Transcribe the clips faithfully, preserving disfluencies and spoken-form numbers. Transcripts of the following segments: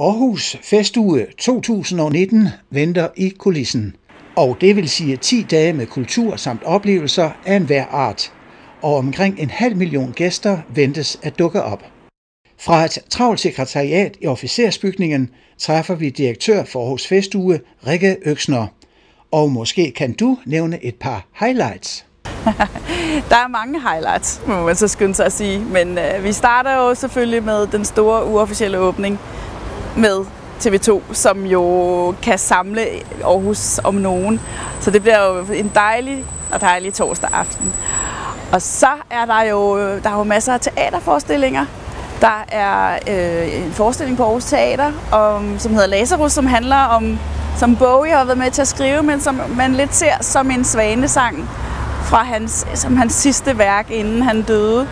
Aarhus Festuge to tusind nitten venter i kulissen, og det vil sige ti dage med kultur samt oplevelser af enhver art, og omkring en halv million gæster ventes at dukke op. Fra et travlt sekretariat i officersbygningen træffer vi direktør for Aarhus Festuge, Rikke Øksner, og måske kan du nævne et par highlights. Der er mange highlights, må man så skynde sig at sige, men øh, vi starter jo selvfølgelig med den store uofficielle åbning med T V to, som jo kan samle Aarhus om nogen. Så det bliver jo en dejlig og dejlig torsdag aften. Og så er der jo, der er jo masser af teaterforestillinger. Der er øh, en forestilling på Aarhus Teater, om, som hedder Lazarus, som handler om, som Bowie har været med til at skrive, men som man lidt ser som en svanesang fra hans, som hans sidste værk, inden han døde.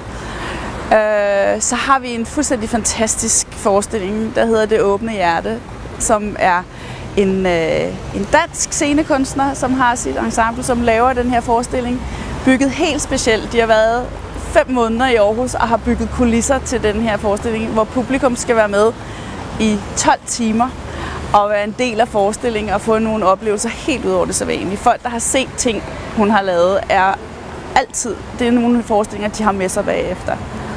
Øh, så har vi en fuldstændig fantastisk forestilling, der hedder Det Åbne Hjerte, som er en, øh, en dansk scenekunstner, som har sit ensemble, som laver den her forestilling, bygget helt specielt. De har været fem måneder i Aarhus og har bygget kulisser til den her forestilling, hvor publikum skal være med i tolv timer og være en del af forestillingen og få nogle oplevelser helt ud over det sædvanlige. Folk, der har set ting, hun har lavet, er altid, det er nogle forestillinger, de har med sig bagefter.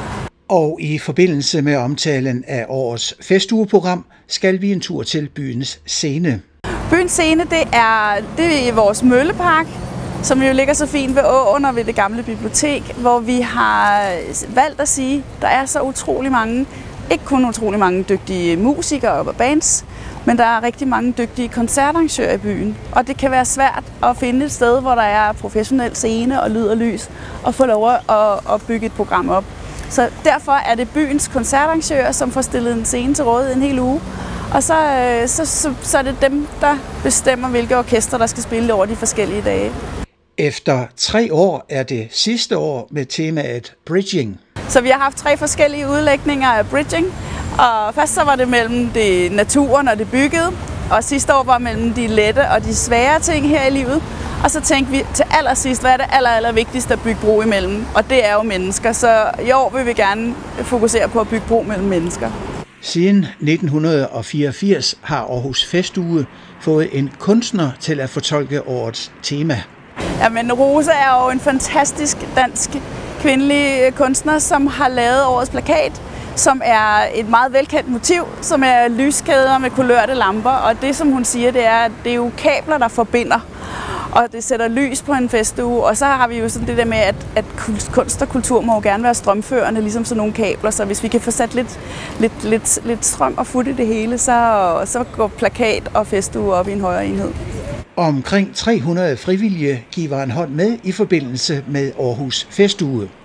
Og i forbindelse med omtalen af årets festugeprogram, skal vi en tur til byens scene. Byens scene, det er, det er vores møllepark, som jo ligger så fint ved åen og ved det gamle bibliotek, hvor vi har valgt at sige, at der er så utrolig mange, ikke kun utrolig mange dygtige musikere og bands, men der er rigtig mange dygtige koncertarrangører i byen. Og det kan være svært at finde et sted, hvor der er professionel scene og lyd og lys, og få lov at, at bygge et program op. Så derfor er det byens koncertarrangører, som får stillet en scene til rådighed en hel uge. Og så, så, så, så er det dem, der bestemmer, hvilke orkester, der skal spille over de forskellige dage. Efter tre år er det sidste år med temaet Bridging. Så vi har haft tre forskellige udlægninger af Bridging. Og først så var det mellem det naturen og det byggede. Og sidste år var mellem de lette og de svære ting her i livet. Og så tænkte vi til allersidst, hvad er det aller, aller vigtigste at bygge bro imellem? Og det er jo mennesker. Så i år vil vi gerne fokusere på at bygge bro mellem mennesker. Siden nitten fireogfirs har Aarhus Festuge fået en kunstner til at fortolke årets tema. Jamen, Rose er jo en fantastisk dansk kvindelig kunstner, som har lavet årets plakat, som er et meget velkendt motiv, som er lyskæder med kulørte lamper. Og det, som hun siger, det er, at det er jo kabler, der forbinder. Og det sætter lys på en festuge. Og så har vi jo sådan det der med, at, at kunst og kultur må jo gerne være strømførende, ligesom sådan nogle kabler. Så hvis vi kan få sat lidt, lidt, lidt, lidt strøm og fut i det hele, så, så går plakat og festuge op i en højere enhed. Omkring tre hundrede frivillige giver en hånd med i forbindelse med Aarhus Festuge.